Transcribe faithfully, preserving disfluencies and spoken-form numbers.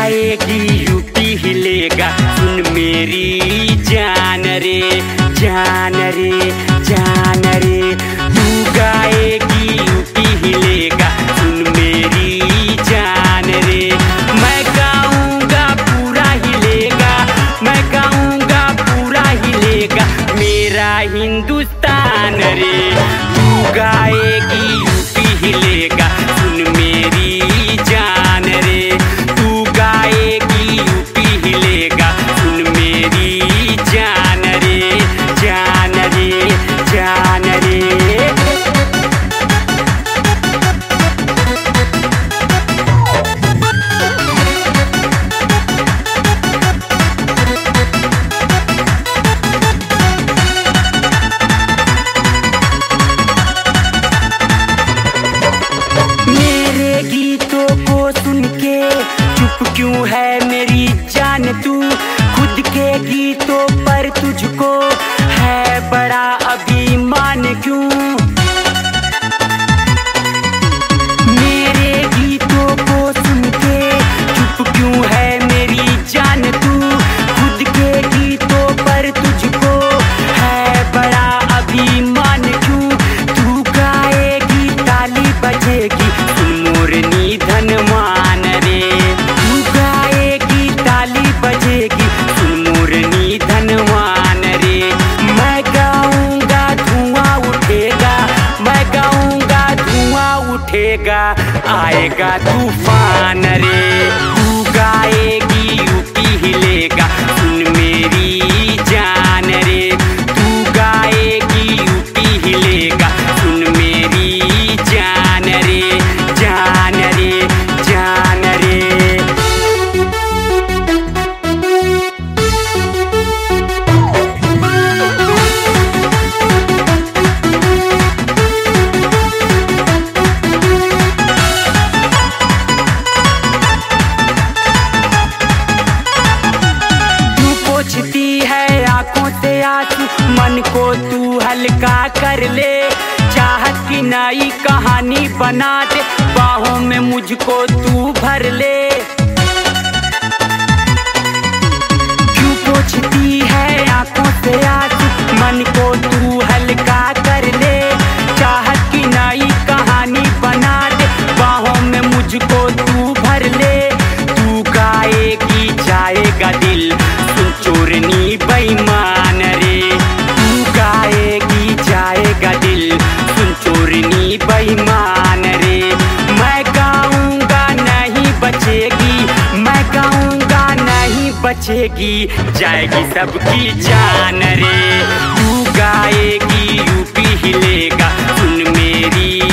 गाएगी UP हिलेगा, सुन मेरी जान रे जान रे जान रे। तू गाएगी यूपी हिलेगा, सुन मेरी जान रे। मैं गाऊंगा पूरा हिलेगा, मैं गाऊंगा पूरा हिलेगा मेरा हिंदुस्तान रे। तू गाएगी यूपी हिलेगा, सुन मेरी जान रे। तू गाएगी यूपी हिलेगा, सुन मेरी जान रे जान रे जान रे। क्यों है मेरी जान तू, खुद के गीतों पर तुझको है बड़ा अभिमान क्यों। मेरे गीतों को सुन के चुप क्यों है मेरी जान तू, खुद के गीतों पर तुझको है बड़ा अभिमान क्यों। तू गाएगी ताली बजेगी, सुन मोरनी धनवान रे। बजेगी सुन मोरनी धनवान रे। मैं गाऊंगा धुआं उठेगा, मैं गाऊंगा धुआं उठेगा, आएगा तूफान रे। तू गाएगी यूपी हिलेगा, सुन मेरी जान रे। तू गाएगी यूपी हिलेगा, सुन मेरी जान रे जान रे जान रे। मन को तू हल्का कर ले, चाहत की नई कहानी बना दे, बाहों में मुझको तू भर ले। क्यों पोंछती है आंखों से आंसू, मन को तू हल्का कर ले, चाहत की नई कहानी बना दे, बाहों में मुझको तू भर ले। तू गाएगी जाएगा दिल, सुन चोरनी बेईमान रे। गाएगी जाएगा दिल, सुन चोरनी बेईमान रे। मैं गाऊंगा नहीं बचेगी, मैं गाऊंगा नहीं बचेगी, जाएगी सबकी जान रे। तू गाएगी यूपी हिलेगा, सुन मेरी